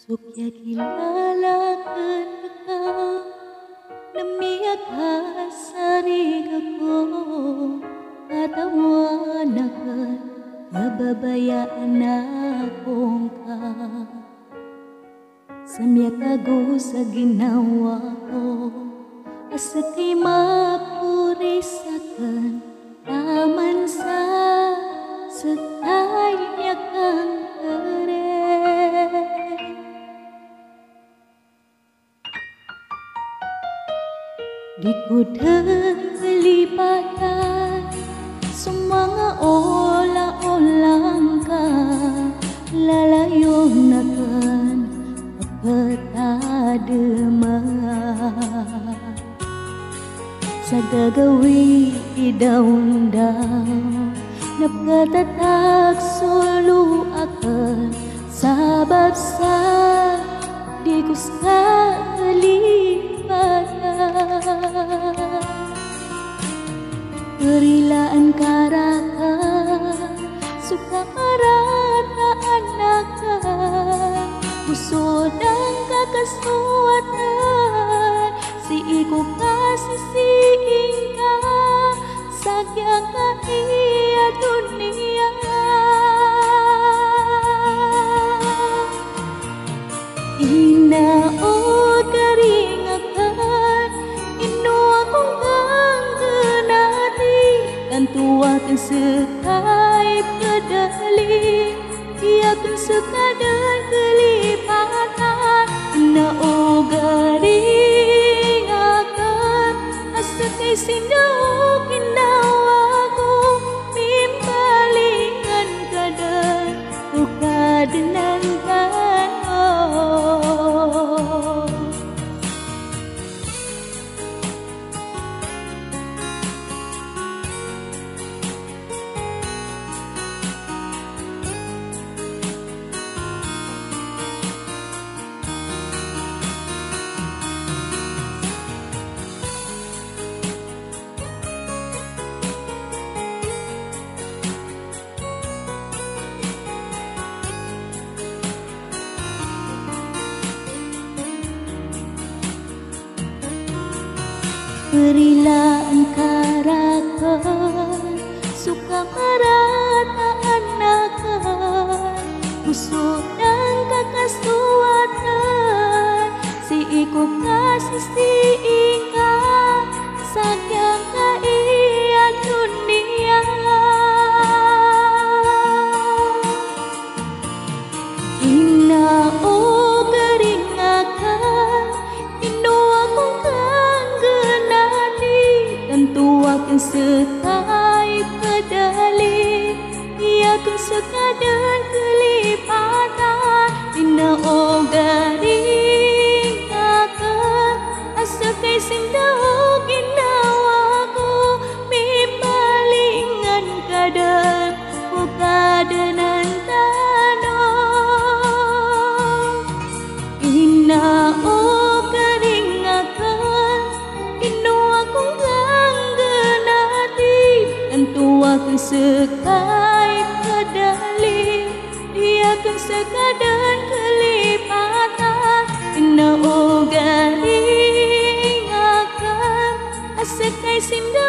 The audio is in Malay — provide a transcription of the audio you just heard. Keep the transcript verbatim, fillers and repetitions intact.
Sukya kilalakan ka Namiyak sari kako Katawanakan Kababayaan akong ka Samyak ako sa ginawa ko Asa kay mapurisakan Taman sa sakay yakang kare Di ko terlibatan Sumanga ola-olang ka Lalayong nakan Pagkatadema Sa gagawi idaw-daw Napkatatak solo akan Sabab sa di ko sa kalipatan Kerilaan karaka Suka marataan naka Pusod ang kakasuatan Si iko kasisiing ka Sagyang ka iya dunia Inaod karingakan Ino akong kanggenati Kantuakan sekay kadali Iakan sekadan kelipatan Inaod karingakan Asa kay sindaw kinawaku Mimbalingan kadan Ukadenangkan oh. Berilaan karakan Suka marataan nakan Pusod dan kakasuatan Si iko kasisiing ka Sagyang ka iya dunia Inao keringakan Ino akong Tuakan sekay kadali Iakan sekadan kelipatan Inaogaring akan Asa kay sindaw ginawaku Mimbalingan kadan Ukadanan tanong Inaogaring akan Ino akong Tuakan sekay kadali Iakan sekadan kelipatan Inaogaring akan Asa kay sindaw